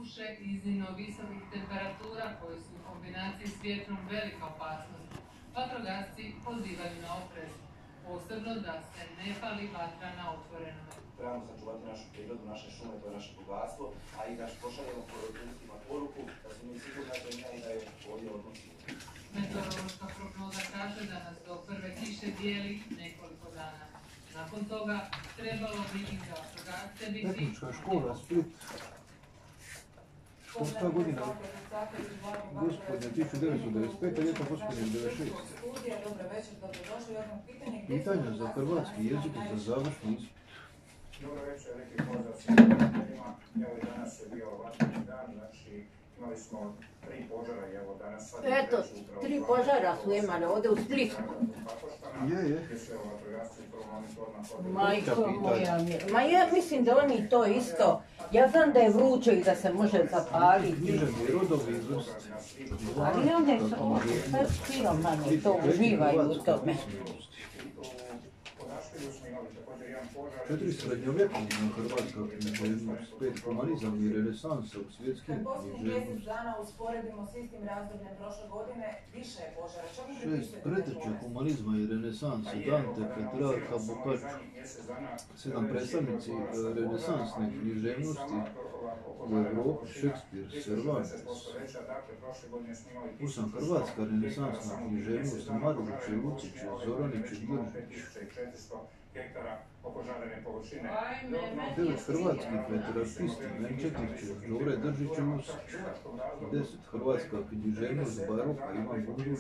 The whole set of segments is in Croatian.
suše i iznimno visokih temperatura koje su u kombinaciji s vjetrom velika opasnost. Vatrogasci pozivaju na oprez, posebno da se ne pali vatra na otvorenome. Trebamo sačuvati našu prirodu, naše šume, to je naše bogatstvo, a i da pošaljemo turistima poruku da su mi sigurna zemlja i da je ovdje odnosimo. Meteorološka prognoza kaže da nas do prve kiše dijeli nekoliko dana. Nakon toga trebalo bi i za vatrogasce biti... Tehnička škola Split. Školska godina, gospodine, 1995. ljeto gospodine 96. Pitanja za hrvatski jezik i za završni ispit. Dobro večer, neki pozdrav svim prijateljima. Evo i danas je bio vatreni dan, znači imali smo 3 požara i evo danas... Eto, 3 požara su imali ovdje u Splitu. Je. Majko moja, ma ja mislim da oni to isto, ja znam da je vruće i da se može zapaliti. Književni rodovi i vrste. Ali one su siromani, to uživaju u tome. 4 srednjovjekovna hrvatska književnost, 5 humanizam i renesansa u svjetskim književnosti. književnosti. 6 preteča humanizma i renesansa, Dante, Petrarca, Boccaccio. 7 predstavnici renesansne književnosti u Europi, Šekspir, Cervantes. 8 hrvatska renesansna književnost, Marulić, Lucić, Zoranić i Gržić. 9 hrvatskih veteratisti, Menčetić, Đure Držić i Lusić. 10 hrvatska književnost, Baroka, Ivan Bundulić,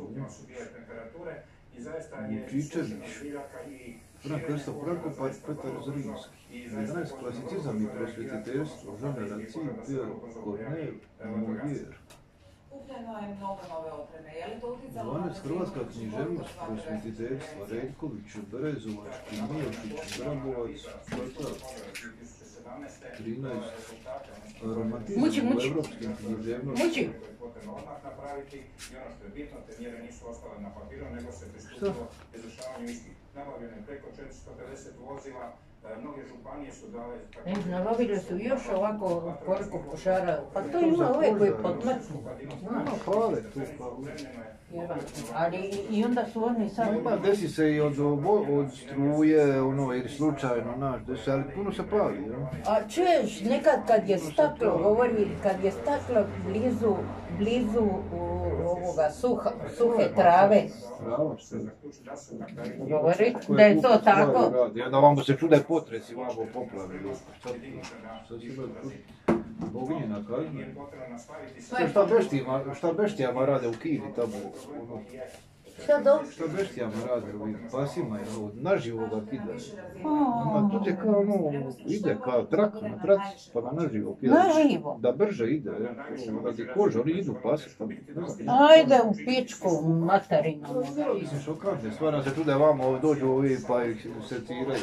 Vučičević, Frank Krsto Prakopac, Petar Zrinski. 11 klasicizam i prosvjetiteljstvo, Jean Racine, Pierre Corneille, Molière. 12 hrvatska književnost, prosvjetiteljstva, Reljković, Berezovac, Mijošić, Dragovac, Švatar. 13 romantizam u evropskim književnostima. Šta? Nabavljeno je preko 450 vozila, mnoge županije su dale... Nabavili su još ovako koliko požara, pa to ima uvijek koji podmrtnu. Hvale tu, Ali i onda su oni sad... Ima, desi se i od struje, ono, ili slučajno, naš, desi, ali puno se pali, ja? A čuješ, nekad kad je staklo, govori, kad je staklo blizu ovoga suhe trave, govori da je to tako. I onda vamo se čude potresi, vamo poplavi. Sad će Boginjina kazna. Šta beštijama rade u Kini tamo? Šta beštijama rade u pasima, naživo ga kidaju. Tu je kao ide kao trak na traci, pa ga naživo kidaju. Naživo? Da brže ide, radi kože, oni idu pasi. Ajde u pičku, materinu. Mislim, šokantne stvari, se čude vamo dođu ovi pa ih seciraju.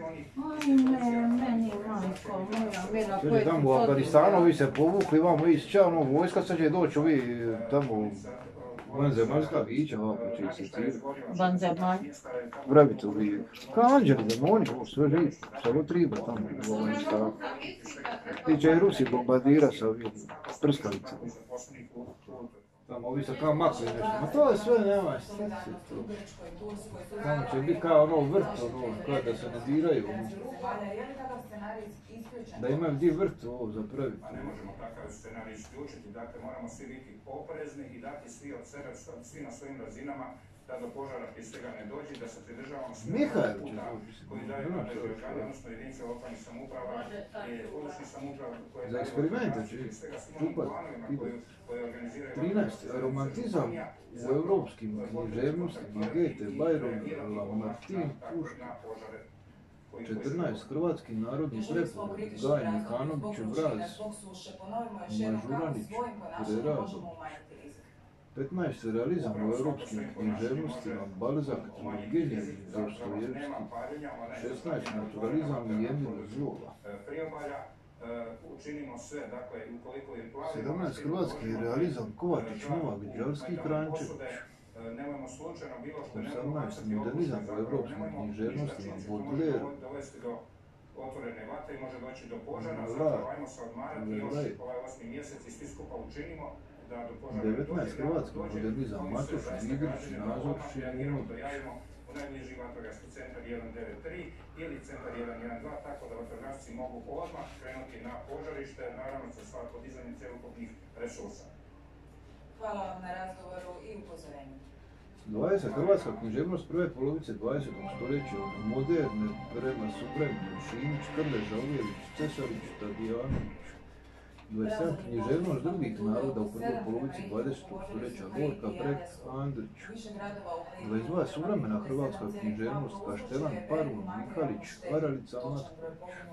Meni, majko, moja mila, koji... Tamo u Afganistanu ovi se povukli, vamo ići, vojska sad će doći ovi tamo vanzemaljska vića, ovako će se secirati. Vanzemalj? Vravicu ovi, kao anđeli, demoni, sve živi, samo triba tamo u Afganistanu. Ti će i Rusi bombardira sa ovim prskalicama. Tamo ovi se kao makli nešto, ma to je sve, nema se to. Tamo će biti kao ono vrt, kao da se ne diraju. Da imaju gdje vrt ovo zapraviti. Ne možemo takav scenarij isključiti, dakle moramo svi biti oprezni i dati svi od sebe, svi na svojim razinama, da do požara prije svega ne dođe, da se pridržavamo svih puta koji daju nadležni organi, odnosno jedinice lokalnih samouprava i područnih samouprava koje za eksperimente će čupat. 13. Romantizam u evropskim književnostima, Goethe, Byron, Lamartine, Puškin. 14. Hrvatski narodni prepad, Gaj Mihanović, Vraz, Mažuranić, Preradović. 15. Realizam u evropskim književnostima, Balzak, Turgenev, Dostojevski. 16. Naturalizam i Emil Zola. 17. Hrvatski realizam, Kovačić, Novak, Đarski, Krančević. 18. modernizam u evropskim književnostima, Baudelaire, otvorene vatre i može doći do požara, zato ajmo se odmarati još ovaj 8. mjesec i svi skupa učinimo da do požara ne dođe. 19 hrvatski modernizam, Matoš, Vidrić, Nazorć i Umović. U najbliži vatrogasni centar 193 ili centar 112, tako da vatrogasci mogu odmah krenuti na požarište, naravno sa sva podizanjem cjelokupnih resursa. Hvala vam na razgovoru i upozorenju. 20. Hrvatska književnost prve polovice 20. stoljeća od moderne prema suvremenu Šimić, Krleža, Uvjelić, Cesarić, Tadijanović. 27. književnost drugih naroda u prvoj polovici 20. stoljeća Gorka, Brek, Andrić. 22. suvremena hrvatska književnost Kaštelan, Parun, Mihalić, Aralica, Matko.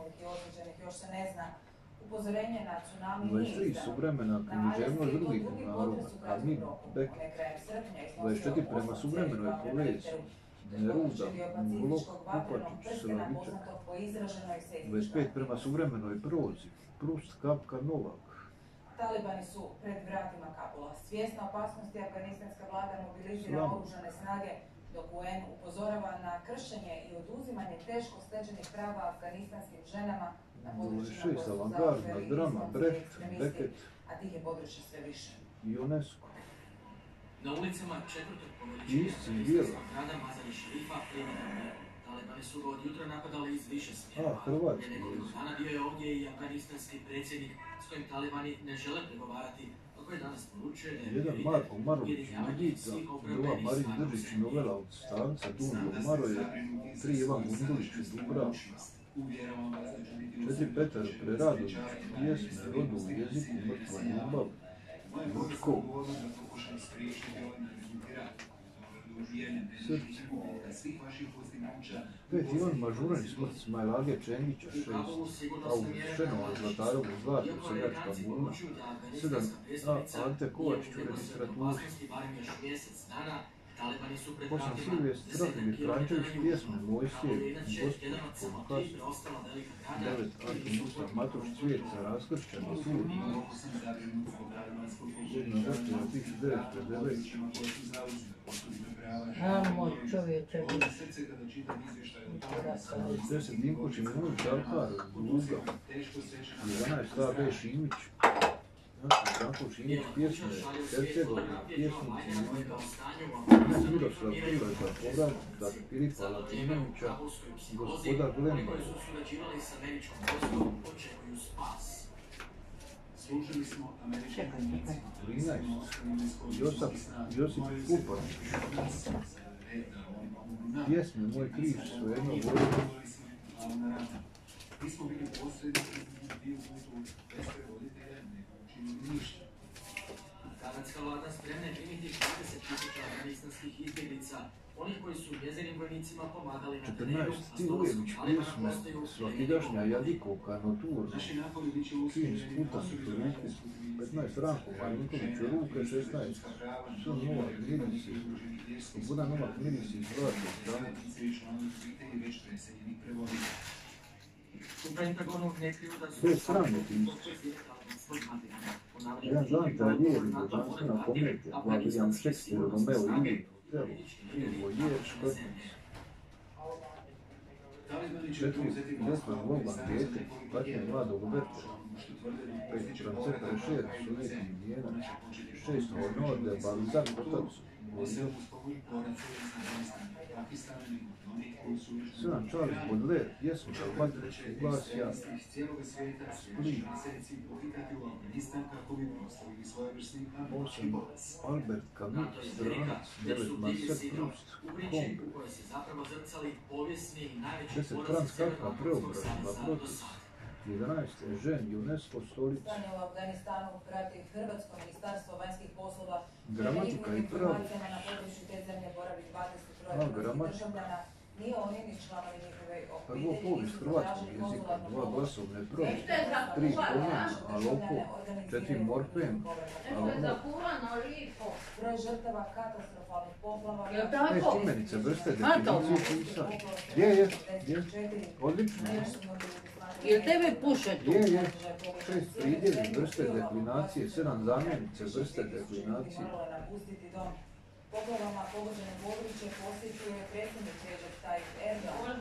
23. suvremena književnost drugih naroda Kamil, Bek. 24. prema suvremenoj povijesti Neruda, Glok, Kupačić, Slavičak. 25. prema suvremenoj prozi Prust, Kapka, Novak. Talibani su pred vratima Kabula. Svjesna opasnosti, afganistanska vlada mobilizira oružane snage, dok UN upozorava na kršenje i oduzimanje teško stečenih prava afganistanskim ženama na područjima koje su zauzeli islamski ekstremisti, a tih je područja sve više. UNESCO. Na ulicama 4. polovičnja grada Mazari Šerifa Talibani su od jutra napadali iz više smjera. Prije nekoliko dana bio je ovdje i afganistanski predsjednik s kojim Talibani ne žele pregovarati, a koji danas poručuje da je jedan Marko Marović Medica, druga Marin Držić Novela od Stanca, Dunjo Maroje, 3 Ivan Gundulić Dubravka, 4 Petar Preradović, pjesme, rodu, jeziku, mrtva ljubav, Vučkov, Srce. 5 Ivan Mažuran, smrt Smajlage Čengića, 6 August Šenovac, Zlatarovu Zlatu, Seljačka Burna, 7 Ante Kovačić u registraturi, 8 Silvije Strahimir Frančević, pjesme Mojsije, Gospod Has, 9 Artur Mustav Matoš, Cvijet za raskršćan i sud, 1 Goština 1909. Amo čovječe. 10 Dinkoć i Minulić Alkar, Luga, 11 A.B. Šimić, Branko Šimić, pjesme Hercegovine, pjesnici Luga, 11 Miroslav Krivajka, povratak Filipa Latinovića, gospodar Glemba, 13 Josip Kupanić, pjesme Moj križ su jedno vojno. Kanadska vlada spremna je primiti 20.000 afganistanskih izbjeglica, onih koji su njezinim vojnicima pomagali na terenu, 14 Ti Ujelić, pjesme Svakidašnja Jadikovka, Noturna, Čin Sputan, Ruku, 15 Ranko Marinković, Ruke, 16 Sun Novak Mirisi, Slobodan Novak Mirisi iz Hrvatskog strane. U Pentagonu ne kriju da su... Sve strane jedan Dante Alighieri, božanstvena komedija, William Shakespeare, Romeo i Juliet, Ivo Jer, Škrtnic. 4 Desmond Loban Gete, patnje mladog Berta, 5 Franceta Rešer, Sovjetni Vijenac, 6 Honor de Balzac, otac Vojnjov, 7 Charles Baudelaire, pjesme Dalmatreć, Glas Jan, Split, 8 Albert Camus, Stranac, 9 Marcel Proust, Kombe, 10 Franz Kafka, Preobraz, Naprotiv, 11 Žen, UNESCO, Stolica. U Afganistanu prati Hrvatsko ministarstvo vanjskih poslova. Gramatika i pravo. Na području te zemlje boravi 23 državljana. Nije oni ni članovi njihove obitelji. Prvo povijest hrvatskog jezika, 2 glasovne promjene, 3 pomena, aloko, 4 morfen, aloko. Broj žrtava katastrofalnih poplava. 5 imenice vrste definicije pisanja. Je, odlično. Jel tebe puše tu? Je, 6 pridjevi vrste deklinacije, 7 zamjenice vrste deklinacije. Poplavama pogođeno područje posjetio je predsjednik Recep Tayyip Erdogan.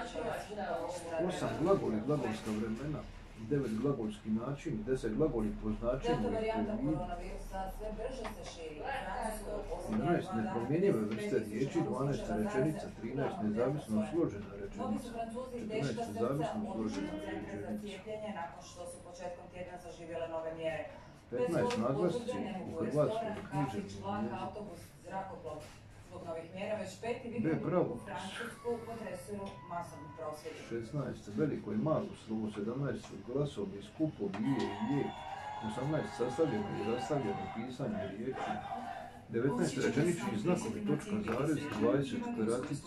8 glagoli, glagolska vremena, 9 glagolski načini, 10 glagoli po značenju. Delta varijanta koronavirusa sve brže se širi. 11 nepromjenjive vrste riječi, 12 rečenica, 13 nezavisno složena Mnogi rečenica, su Francuzi 14 teška srca nezavisno odlučili složena centre za rečenica, cijepljenje nakon što su početkom tjedna zaživjele nove mjere. 15 naglasci u hrvatskom književnom vlak, jeziku. autobus, zrakoplov. Zbog novih mjera već peti B. vikend u Pravo. Francusku potresuju masovni prosvjedi. 16 veliko i malo slovo, 17 glasovi, skupovi, je, 18 sastavljeno i rastavljeno pisanje riječi, 19 rečenični znakovi, točka, zarez, 20 karatice,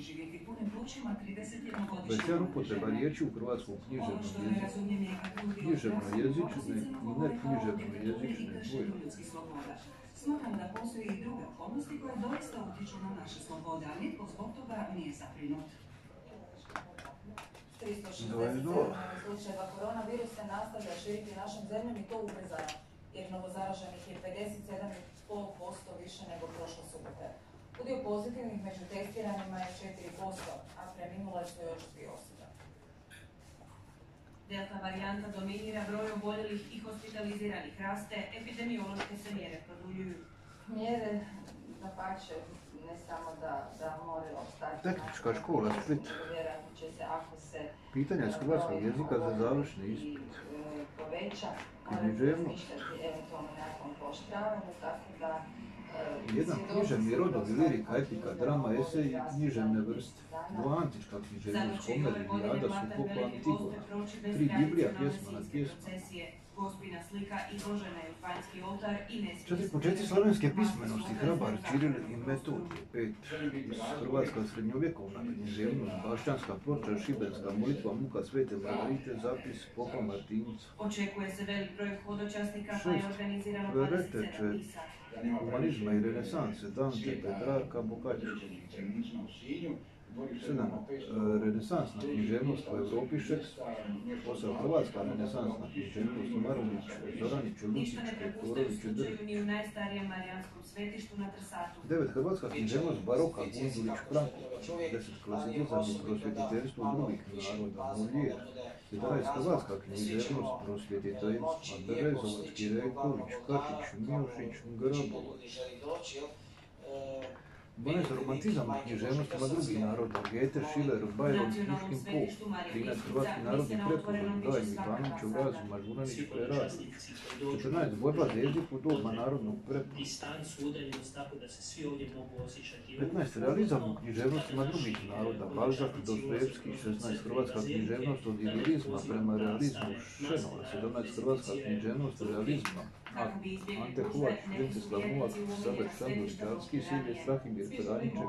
21 upotreba riječi u hrvatskom književnom jeziku, književno jezične i neknjiževno jezične dvojne. Smatram da postoje i druge okolnosti koje doista utječu na naše slobode, a nitko zbog toga nije zabrinut. 367 slučajeva koronavirus se nastavlja širiti našom zemljom i to ubrzano, jer novozaraženih je 57,5% više nego prošle subote. Udio pozitivnih među testiranima je 4%, a preminule su još 3 osobe. Delta varijanta dominira, broj oboljelih i hospitaliziranih raste, epidemiološke se mjere produljuju. Mjere, dapače, ne samo da moraju ostati. Tehnička škola Split. Vjerojatno će se, ako se Pitanja iz hrvatskog jezika za završni ispit. poveća, Književnost. razmišljati eventualno nekakvom pooštravanju, tako da Jedan književni rodovi, lirika, epika, drama, esej i književne vrste. 2 antička književnost, Homer, Ilijada, Sofokla, Antigona. 3 Biblija, pjesma na pjesmu. Gospina slika i Božena je vanjski oltar i nesvijest. 4 početci slavenske pismenosti, Hrabar, Čiril i Metodije. 5 hrvatska srednjovjekovna književnost, bašćanska ploča, šibenska molitva, muka Svete Margarite, zapis popa Martinca. Očekuje se velik broj hodočasnika pa je 6 organizirano 27 Vereteče, misa. humanizma i renesanse, Dante, Petrarka, Boccaccio. 7 renesansna književnost u Europi, Šekspir. 8 hrvatska renesansna književnost, Marulić, Zoranić, Lučić, Pektorović, Drž. Slučaju ni u najstarijem marijanskom svetištu na Trsatu. 9 hrvatska književnost, Baroka, Gundulić, Franković. 10 klasicizam i prosvjetiteljstvo drugih naroda, Molière. 11 hrvatska književnost, prosvjetiteljstvo, Berezovački, Rejković, Kačić, Milošić, Grabovac. 12 romantizam u književnostima drugih naroda, Goethe, Schiller, Byron, Puškin, Pope. 13 hrvatski narodni prepogled, Gaj, Ivanovićev razum, Mažuranić, Preradović. 14 borba za jezik u doba narodnog prepogleda. 15 realizam u književnostima drugih naroda, Balzac, Dostojevski. 16 hrvatska književnost od ilirizma prema realizmu, Šenova. 17 hrvatska književnost realizma, Ante Hovač, Venceslav Novak, Sabet Šandović, Alski, Silje Strahimir Peranjičević.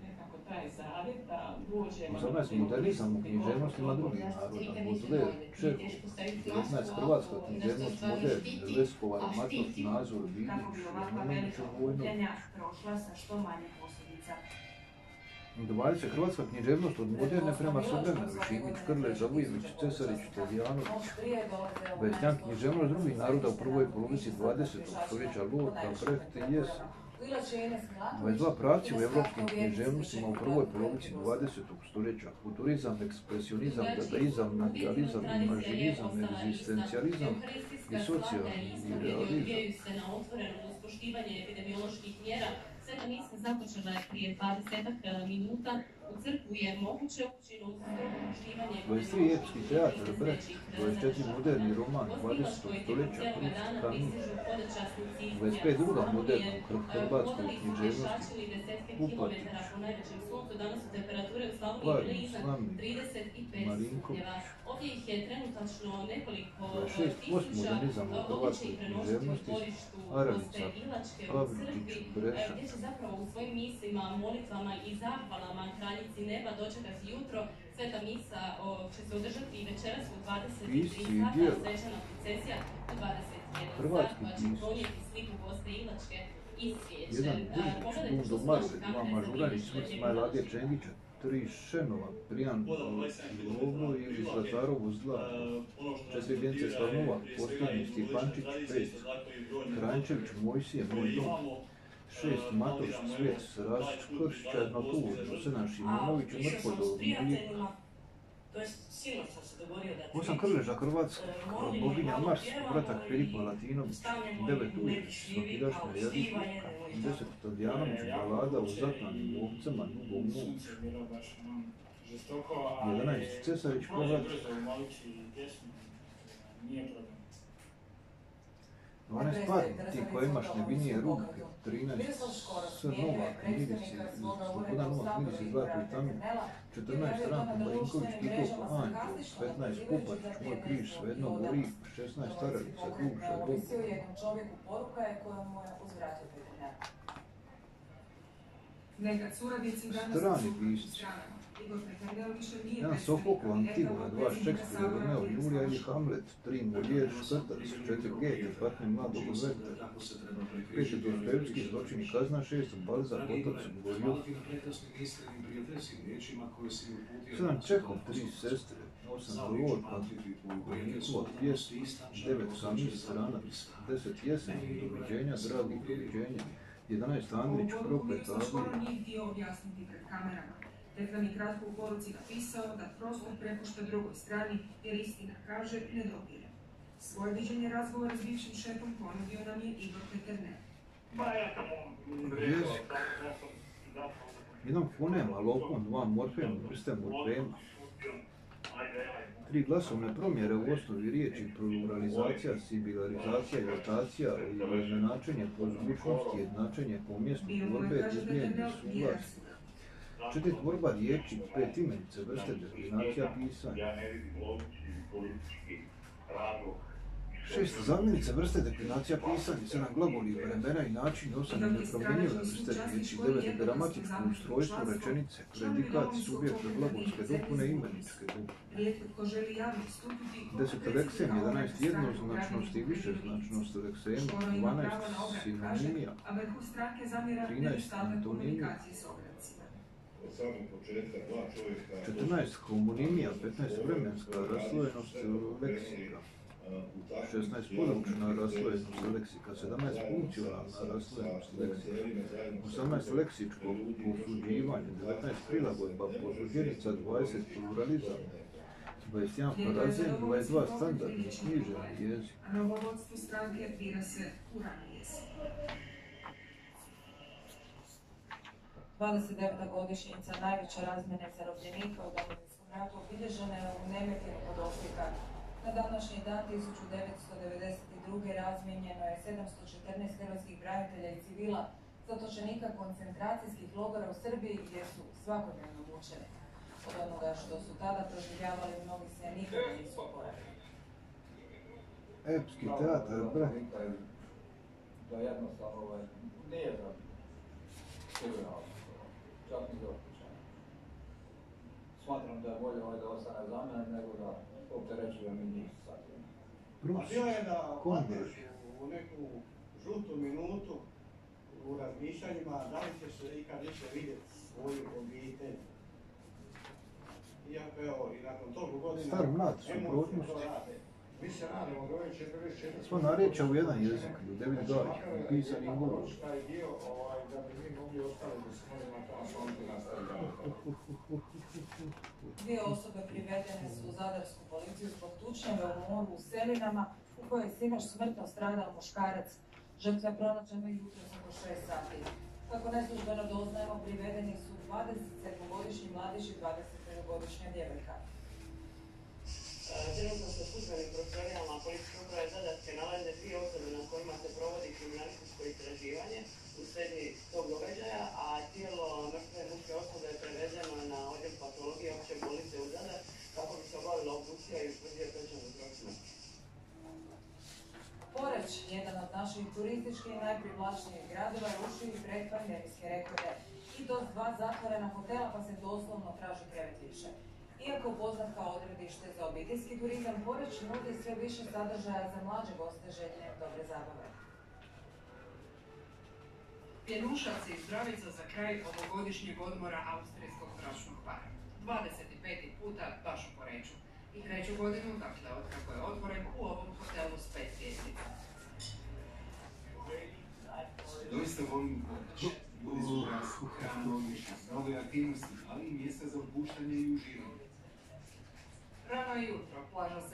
18 modernizam u književnostima drugih naroda, Baudelaire, Čehov. 19 hrvatska književnost, Modern, Leskova, Matov, Nazor, Vidić, Jezmanović, Vojnović. prošla sa što manje posljedica. 20 hrvatska književnost od moderne prema suvremenoj, Šimić, Krlež, Žavujević, Cesarić, Tadijanović. 21 književnost drugih naroda u prvoj polovici 20. stoljeća, Lorca, Brecht i Jesen. 22 pravci u evropskim književnostima u prvoj polovici 20. stoljeća, futurizam, ekspresionizam, dadaizam, naturalizam, imažinizam, egzistencijalizam i socijalni realizam. Poštivanje epidemioloških mjera, sveta misa započela je prije 20 minuta. U crkvu je moguće ući uz poštivanje 23 epski teatar, Brecht, 24 moderni roman 20. stoljeća, Prust, Kanin, 25 druga moderna hrvatskoj književnosti, Upatić, Varni, Slavni, Marinković. Ovdje ih je trenutačno nekoliko 26 postmodernizam u hrvatskoj književnosti, Aravica, Pavličić, Breša. gdje će zapravo u svojim mislima, molitvama i zahvalama kraljici neba dočekati jutro. Sveta misa će se održati i večeras u 23 sata, svečana procesija u 21 sat, koja će donijeti sliku Goste Ilačke i svijeće. Jedan Držić, Dundo Marve, 2 Mažuranić, Smrt Smajlage Čengića, 3 Šenova, Prijan Lovro i Zlatarovo Zla, 4 Venceslav Novak, Posljednji Stipančić, 5 Krančević, Mojsije, Moj dom, 6. Matović, Svijet, Rasić, Kršić, Jednotuž, Senaš Imonović i Mrkodov, To je sinoć sam se dogovorio da 8. Krleža Hrvatska, boginja Mars, bratak Filipa Latinović, 9. Ulić, Svakidašnja Jadiška, 10. Todjanović, balada o zatanim ovcama, Nugom noć, 11. Cesarić, povrat, 12. Pad, ti koji imaš nevinije ruke, 13. Novak, Milici, Slobodan Novak, Milici, Zlato i Tamin, 14. Ranko Marinković, Tito Anđel, 15. Kupačić, Moj križ, Svejedno gori, 16. Staravica, Duša, Bogu. Jednom čovjeku poruka je koja mu je uzvratio veterinar. Nekad suradnici danas Strani pisci. Jedan Sofokl, Antigona, 2 Šekspira, Romeo, Julija ili Hamlet, 3 Molière, Škrtac, 4 Goethe, Patnje mladog Wertera, 5 Dostojevski, Zločin i kazna, 6 Balzac, Otac, Gorjov, 7 Čehov, 3 Sestre, 8 Volodka, Nikula, Pjes, 9 Kamis, Stranac, 10 Jesen, Doviđenja, Dragi, Doviđenja, 11 Andrić, Proklet, Avlija. Skoro nije htio objasniti pred kamerama. Teklan je kratko u poruci napisao da prostor prepušta drugoj strani jer istina kaže ne dopire. Svoje viđenje razgovora s bivšim šefom ponudio nam je Igor Peternel. Jezik. Jedan fonem, alofon, 2 morfem, vrste morfema. 3 glasovne promjere u osnovi riječi, pluralizacija, sibilarizacija i rotacija, izjednačenje po zvučnosti, jednačenje po mjestu tvorbe, izmijenje suglasje. 4 tvorba riječi, 5 imenice, vrste deklinacija pisanja. 6 zamjenice vrste deklinacija pisanja, 7 glagoli, vremena i način, 8 nepromjenjive vrste riječi, 9 gramatičko ustrojstvo rečenice, predikat, subjekt, glagolske dopune, imeničke dopune. 10 leksem, 11 jednoznačnost i višeznačnost leksema, 12 sinonimija, 13 antonimija, 14 homonimija, 15 vremenska raslojenost leksika, 16 područna raslojenost leksika, 17 funkcionalna raslojenost leksika, 18 leksičko posuđivanje, 19 prilagodba posuđenica, 20 pluralizam, 21 parazem, 22 standardni književni jezik. A novovodstvo stranke bira se u rani jezik. 29. godišnjica najveće razmjene zarobljenika u Domovinskom ratu obilježena je u Nemetinu kod Osijeka. Na današnji dan 1992. razmijenjeno je 714 hrvatskih branitelja i civila zatočenika koncentracijskih logora u Srbiji gdje su svakodnevno mučeni. Od onoga što su tada proživljavali mnogi se nikada nisu oporavili. Epski teatar, bre. To je jednostavno nije za sigurno. Čak ni za otpućanje. Smatram da je bolje da ostane za mene nego da opterećuju mi njih sad. A bio je da padneš u neku žutu minutu u razmišljanjima da li ćeš ikad više vidjeti svoju obitelj. Iako evo i nakon toliko godina Star mlad, suprotnost. Mi se radimo do ove 44. Sva narječa u jedan jezik, u 9 gađa, pisani govor. Taj dio da bi mi mogli ostaviti da se možemo tamo sloniti nastaviti. Dvije osobe privedene su u zadarsku policiju zbog tučnjave u moru u Selinama u kojoj je sinoć smrtno stradao muškarac. Žrtva je pronađena jutros oko 6 sati. Kako neslužbeno doznajemo, privedeni su 27-godišnji mladić i 21-godišnja djevojka. Trenutno se službenim prostorijama policijske uprave Zadarske nalaze 2 osobe na kojima se provodi kriminalističko istraživanje u srednji tog događaja, a tijelo mrtve muške osobe je prevezeno na odjel patologije opće bolnice u Zadar kako bi se obavila obdukcija i utvrdio točan uzrok smrti. Poreč, jedan od naših turističkih najprivlačnijih gradova, ruši i predpandemijske rekorde. I to s 2 zatvorena hotela pa se doslovno traži krevet više. Iako poznat kao odredište za obiteljski turizam, Poreč nudi sve više sadržaja za mlađe goste željne dobre zabave. Pjenušac i zdravica za kraj ovogodišnjeg odmora austrijskog bračnog para. 25. puta baš u Poreču. I 3. godinu, dakle, od kako je otvoren u ovom hotelu s 5 zvjezdica. Doista volim volim potač. Ljudi su gradsko, hranu, mnogo aktivnosti, ali i mjesta za opuštanje i uživanje. Rano jutro, plaža